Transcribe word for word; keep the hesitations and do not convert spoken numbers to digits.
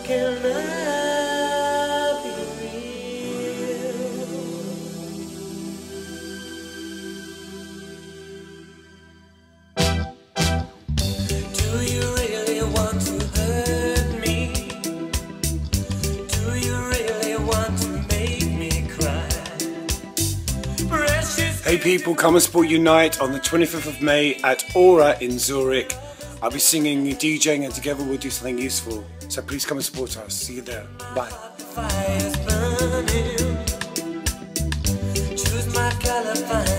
can I be real? Do you really want to hurt me? Do you really want to make me cry? Precious. Hey people, come and support Unite on the twenty-fifth of May at Aura in Zurich. I'll be singing, DJing, and together we'll do something useful. So please come and support us. See you there. Bye. Fires burning. Choose my color,